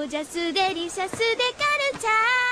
ジャスデリシャスデカルチャー